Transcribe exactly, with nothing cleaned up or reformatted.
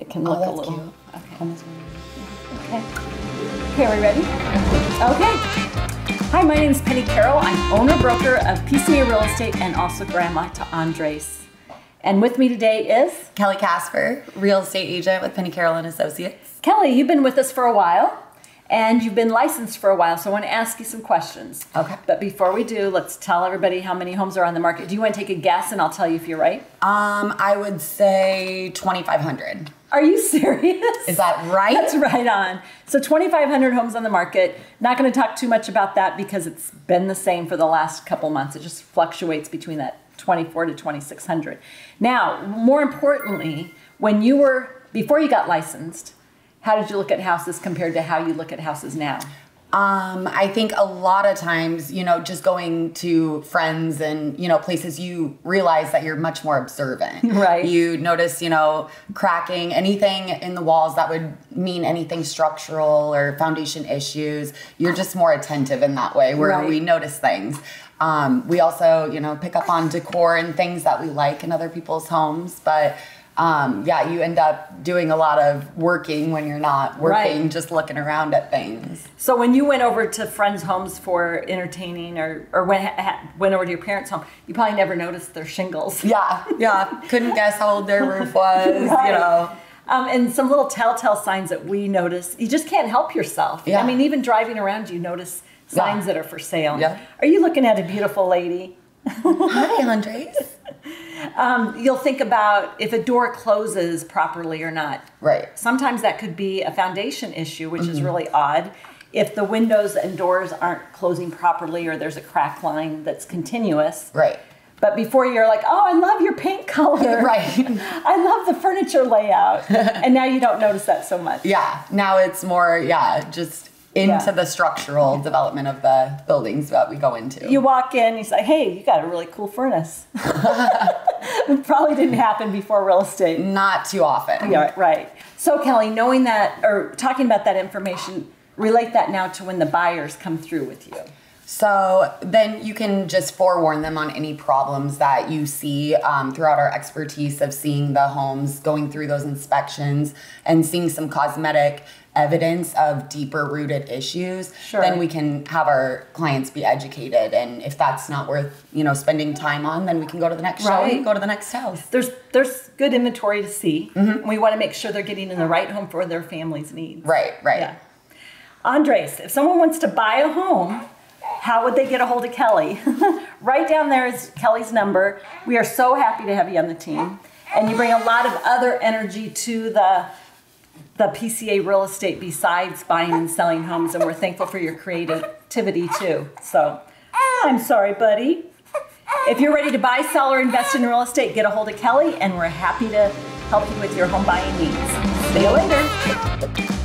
can Oh, look a that's little. cute. Okay. Okay. Okay, are we ready? Okay. Hi, my name is Penny Carroll. I'm owner-broker of P C A Real Estate and also grandma to Andres. And with me today is? Kelly Casper, real estate agent with Penny Carroll and Associates. Kelly, you've been with us for a while and you've been licensed for a while, so I want to ask you some questions. Okay. But before we do, let's tell everybody how many homes are on the market. Do you want to take a guess and I'll tell you if you're right? Um, I would say twenty-five hundred. Are you serious? Is that right? That's right on. So twenty-five hundred homes on the market. Not going to talk too much about that because it's been the same for the last couple months. It just fluctuates between that twenty-four to twenty-six hundred. Now, more importantly, when you were, before you got licensed, how did you look at houses compared to how you look at houses now? Um, I think a lot of times, you know, just going to friends and, you know, places, you realize that you're much more observant. Right. You notice, you know, cracking, anything in the walls that would mean anything structural or foundation issues. You're just more attentive in that way where Right. we notice things. Um, we also, you know, pick up on decor and things that we like in other people's homes, but Um, yeah, you end up doing a lot of working when you're not working, Right. just looking around at things. So when you went over to friends' homes for entertaining or, or went, ha, went over to your parents' home, you probably never noticed their shingles. Yeah, yeah. Couldn't guess how old their roof was, Right. you know. Um, and some little telltale signs that we notice, you just can't help yourself. Yeah. I mean, even driving around, you notice signs Yeah. that are for sale. Yeah. Are you looking at a beautiful lady? Hi, Andres. Um, you'll think about if a door closes properly or not. Right. Sometimes that could be a foundation issue, which Mm-hmm. is really odd. If the windows and doors aren't closing properly or there's a crack line that's continuous. Right. But before you're like, oh, I love your paint color. Right. I love the furniture layout. And now you don't notice that so much. Yeah. Now it's more, yeah, just into Yeah. the structural development of the buildings that we go into. You walk in, you say, hey, you got a really cool furnace. It probably didn't happen before real estate. Not too often. Yeah, right. So Kelly, knowing that, or talking about that information, relate that now to when the buyers come through with you. So then you can just forewarn them on any problems that you see um, throughout our expertise of seeing the homes, going through those inspections and seeing some cosmetic evidence of deeper rooted issues. Sure. Then we can have our clients be educated. And if that's not worth, you know, spending time on, then we can go to the next show Right. and go to the next house. There's there's good inventory to see. Mm-hmm. We want to make sure they're getting in the right home for their family's needs. Right, right. Yeah. Andres, if someone wants to buy a home, how would they get a hold of Kelly? Right down there is Kelly's number. We are so happy to have you on the team. And you bring a lot of other energy to the, the P C A real estate besides buying and selling homes. And we're thankful for your creativity too. So I'm sorry, buddy. If you're ready to buy, sell, or invest in real estate, get a hold of Kelly and we're happy to help you with your home buying needs. See you later.